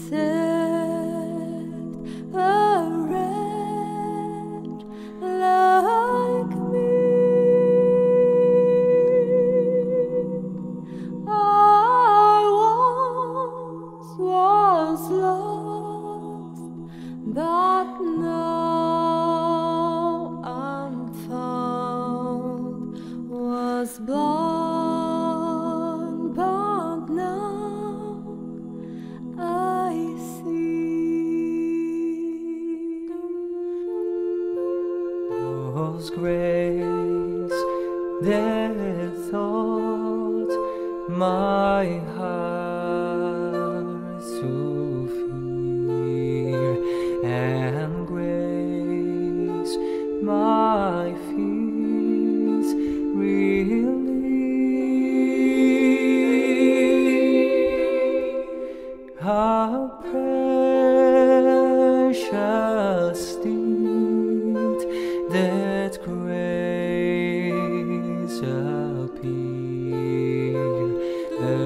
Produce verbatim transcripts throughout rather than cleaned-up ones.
saved a wretch like me. I once was lost, but now I'm found. Was blind, but now I see. Those grace that taught my heart to fear, and grace my fears relieve. How precious did that grace appear the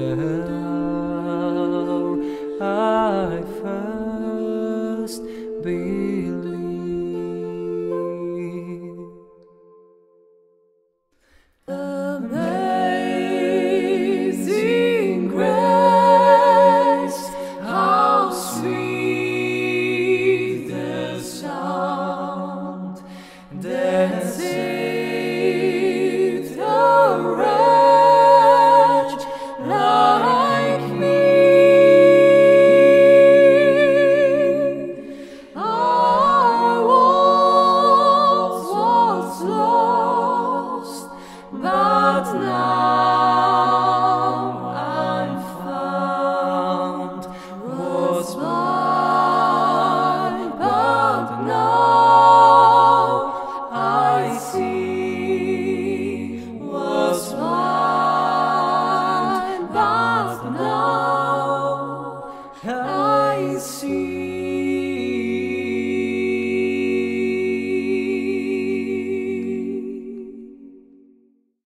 hour I first believed. Amazing grace, how sweet the sound that saved a wretch like me. I once was lost, but now